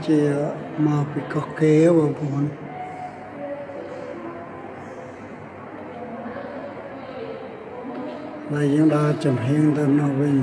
chia mà bị có kế và buồn là những đã chậm hiện từ nó bình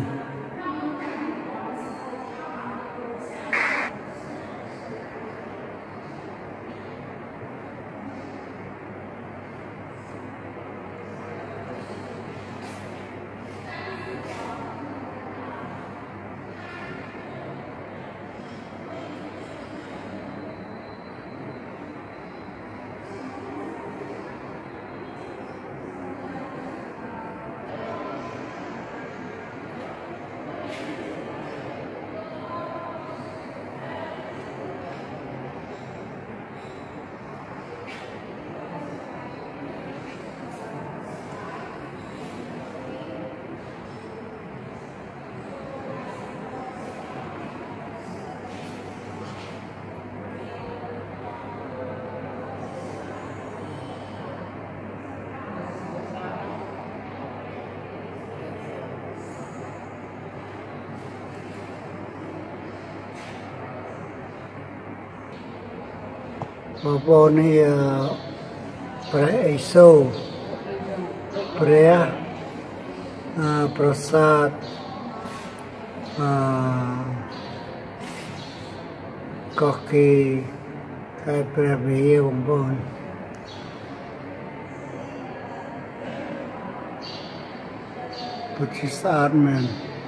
bà bố này Preso Prea Prasad có khi khai Prea về ông bố which is Armen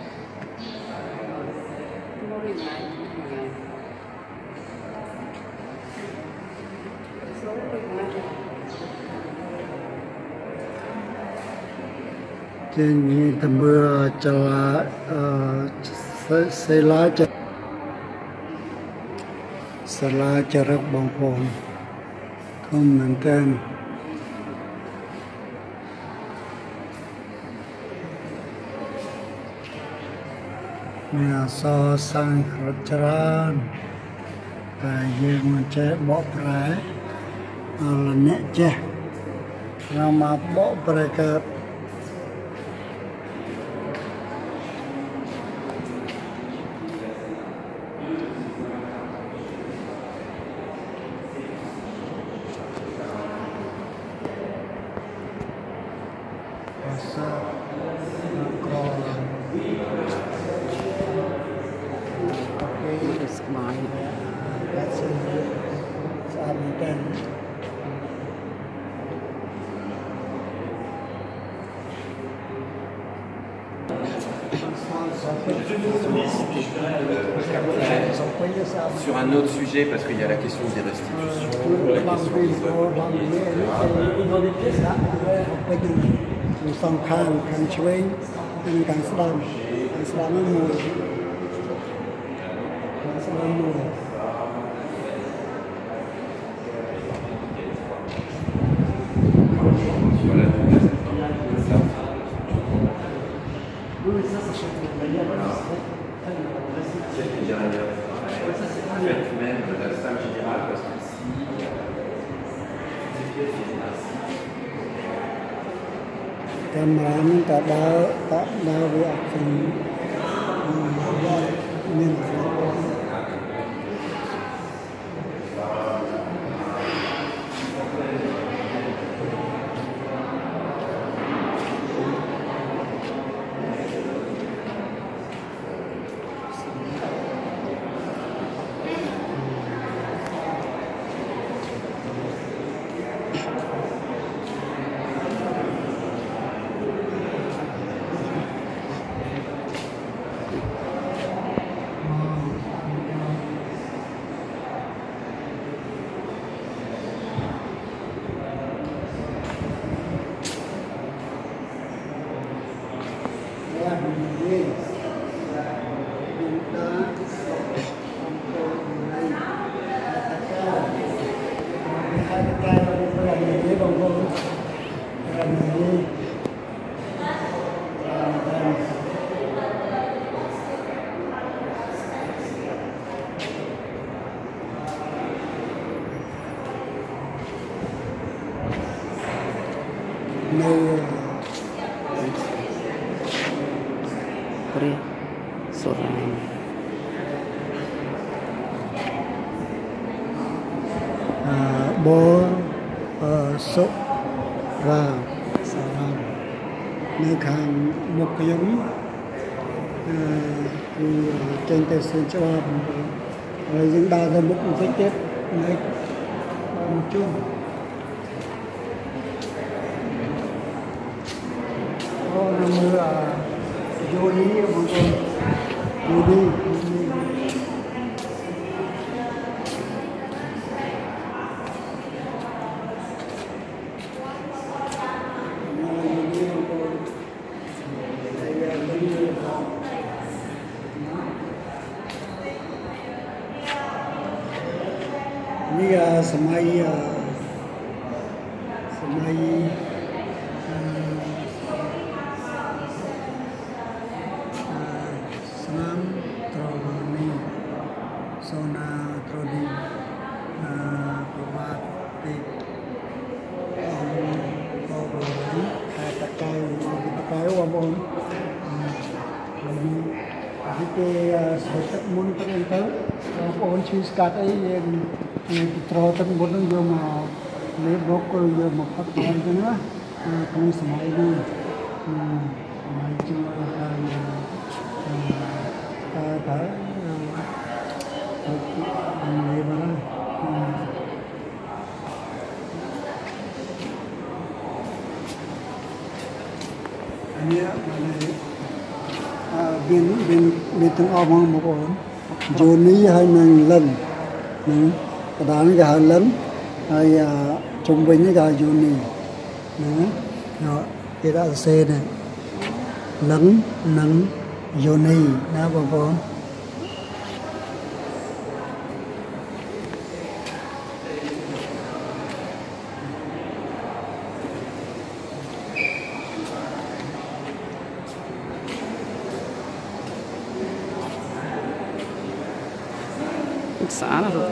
trên như tầm mưa chả xây lá chả rất bông phồn không nên tên nhà so sang rất chán và dương mà chế bỏ trái là nhẹ chế nó mà bỏ trái cơ Sur un autre sujet, parce qu'il y a la question des restitutions, la question des même de la salle générale, parce que si les pièces camera nó ta đau với action nên Korea Sorang bố sốt ra xà ra nơi khang một cái giống trên tay sơn cho rồi những đa ra một cái chết này một chút năm mưa vô đi mọi người vô đi ini semai senam troni sona troni probat di pakai wabon cái sở thích muốn tất nhiên tới ôn suy cắt ấy trò tất muốn nó vô mà lấy bốc vô một phát tiền cho nó không sắm ai đi mà chưa ta người mà bên từng ông một ổn dù ní hay mình lần cái đó nó gà lớn hay trung bình cái gà dù ní đó cái đó là xe này lớn nắng dù ní đó bà con xã là rồi.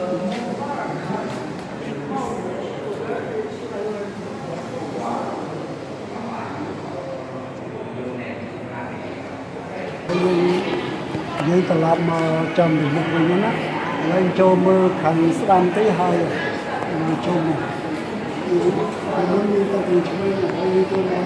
Như ta làm trong được một người nữa lên cho mơ khăn đam tới hai mà cho này như ta từng chơi như tôi nói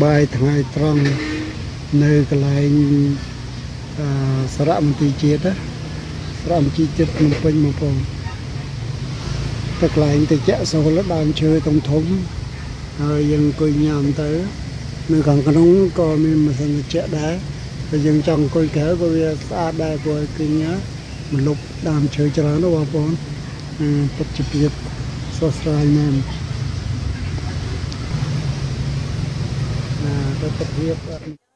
បាយថ្ងៃត្រង់នៅកន្លែងសារមន្ទីរជាតិសារមន្ទីរជាតិភ្នំពេញបងប្អូនតែកន្លែងទៅចាក់សូលដើមឈើធំហើយយើងអង្គុយញ៉ាំទៅនៅខាងក្នុងក៏មានម៉ាស៊ីនត្រជាក់ដែរតែយើងចង់អង្គុយក្រៅក៏វាស្អាតដែរព្រោះគឺញ៉ាំមិនលុបដើមឈើច្រើនណាបងប្អូនពិតជាភាពស្រស់ស្រាយមែនទៅពិតភាព